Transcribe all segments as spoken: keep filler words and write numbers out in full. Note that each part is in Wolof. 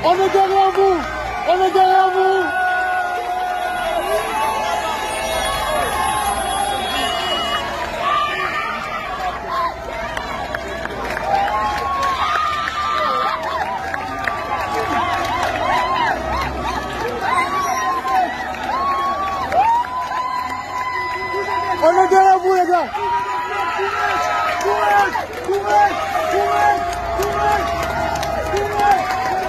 On est derrière vous. On est derrière vous. On est derrière vous, les gars. Courage, courage, courage, courage, courage,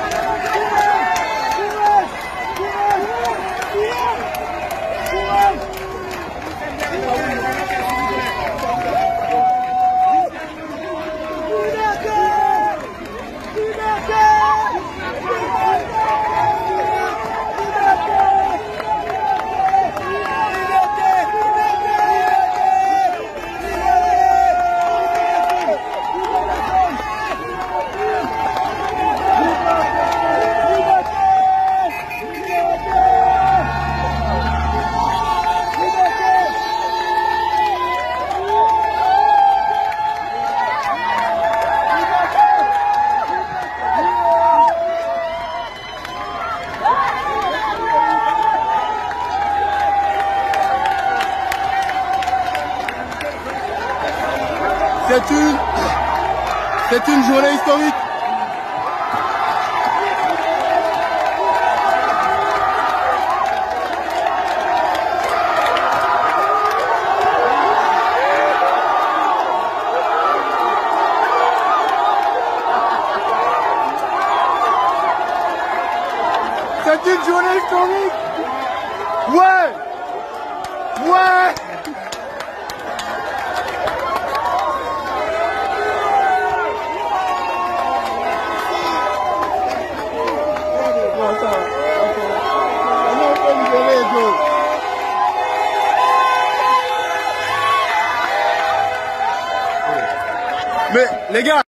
C'est une, c'est une journée historique. C'est une journée historique. Ouais, ouais. Mais les gars